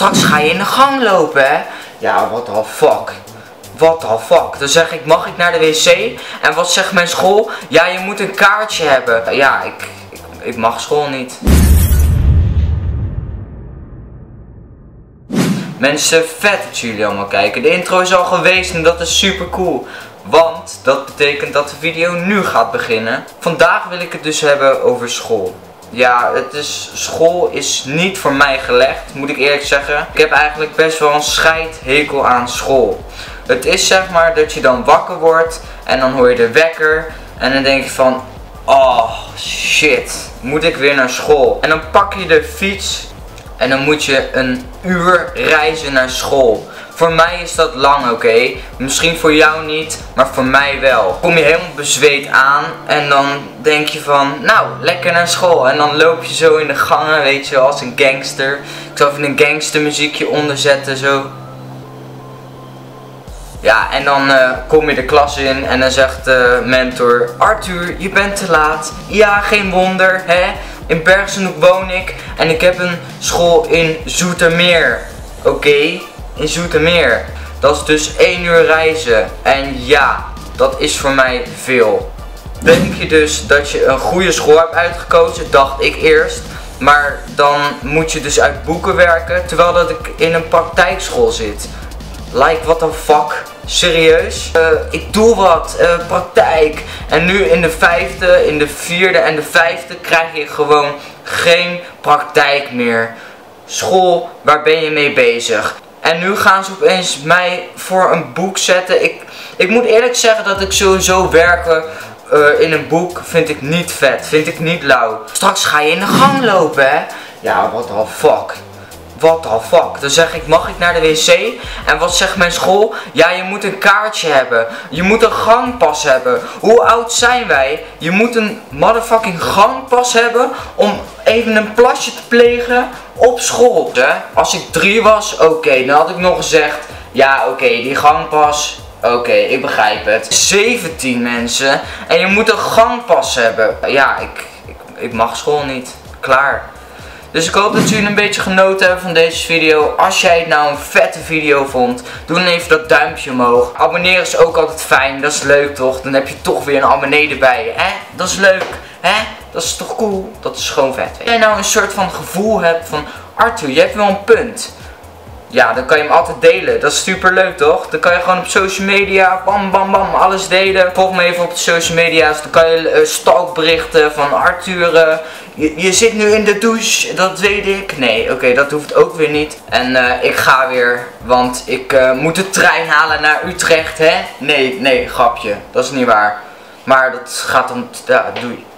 Straks ga je in de gang lopen, hè? Ja, what the fuck. What the fuck. Dan zeg ik, mag ik naar de wc? En wat zegt mijn school? Ja, je moet een kaartje hebben. Ja, ik mag school niet. Mensen, vet dat jullie allemaal kijken. De intro is al geweest en dat is super cool. Want dat betekent dat de video nu gaat beginnen. Vandaag wil ik het dus hebben over school. Ja, school is niet voor mij gelegd, moet ik eerlijk zeggen. Ik heb eigenlijk best wel een scheidhekel aan school. Het is zeg maar dat je dan wakker wordt en dan hoor je de wekker. En dan denk je van, oh shit, moet ik weer naar school. En dan pak je de fiets en dan moet je een uur reizen naar school. Voor mij is dat lang, oké. Misschien voor jou niet, maar voor mij wel. Kom je helemaal bezweet aan en dan denk je van, nou, lekker naar school. En dan loop je zo in de gangen, weet je wel, als een gangster. Ik zal even een gangstermuziekje onderzetten, zo. Ja, en dan kom je de klas in en dan zegt de mentor, Arthur, je bent te laat. Ja, geen wonder, hè. In Bergsenoek woon ik en ik heb een school in Zoetermeer. Oké. In Zoetermeer. Dat is dus 1 uur reizen. En ja, dat is voor mij veel. Denk je dus dat je een goede school hebt uitgekozen? Dacht ik eerst. Maar dan moet je dus uit boeken werken. Terwijl dat ik in een praktijkschool zit. Like, what the fuck? Serieus? Ik doe wat. Praktijk. En nu in de 5e, in de 4e en de 5e krijg je gewoon geen praktijk meer. School, waar ben je mee bezig? En nu gaan ze opeens mij voor een boek zetten. Ik moet eerlijk zeggen dat ik sowieso werken in een boek vind ik niet vet. Vind ik niet lauw. Straks ga je in de gang lopen, hè? Ja, what the fuck. What the fuck. Dan zeg ik, mag ik naar de wc? En wat zegt mijn school? Ja, je moet een kaartje hebben. Je moet een gangpas hebben. Hoe oud zijn wij? Je moet een motherfucking gangpas hebben om even een plasje te plegen op school. Als ik 3 was, oké, dan had ik nog gezegd, ja oké, die gangpas, oké, ik begrijp het. 17 mensen en je moet een gangpas hebben. Ja, ik mag school niet. Klaar. Dus ik hoop dat jullie een beetje genoten hebben van deze video. Als jij het nou een vette video vond, doe dan even dat duimpje omhoog. Abonneren is ook altijd fijn, dat is leuk toch? Dan heb je toch weer een abonnee erbij, hè? Dat is leuk, hè? Dat is toch cool? Dat is gewoon vet. Als jij nou een soort van gevoel hebt van, Arthur, je hebt wel een punt. Ja, dan kan je hem altijd delen. Dat is super leuk toch? Dan kan je gewoon op social media, bam bam bam, alles delen. Volg me even op de social media's. Dan kan je stalkberichten van Arthur. Je zit nu in de douche, dat weet ik. Nee, oké, dat hoeft ook weer niet. En ik ga weer, want ik moet de trein halen naar Utrecht, hè? Nee, grapje. Dat is niet waar. Maar dat gaat dan, ja, doei.